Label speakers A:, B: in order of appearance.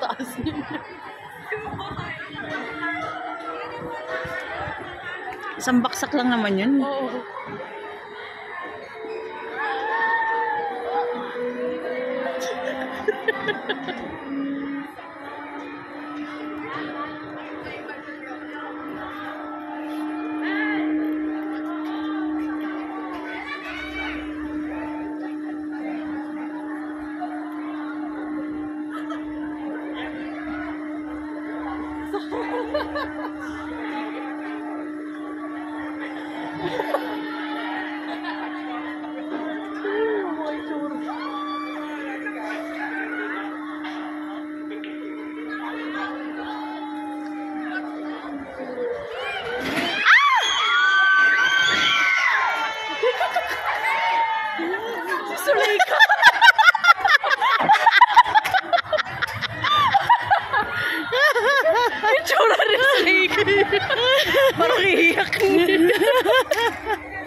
A: taas niya.
B: Isang baksak lang naman yun.
A: Oo. Sorry ka. Itsura rin sa lake. Parang iiyak.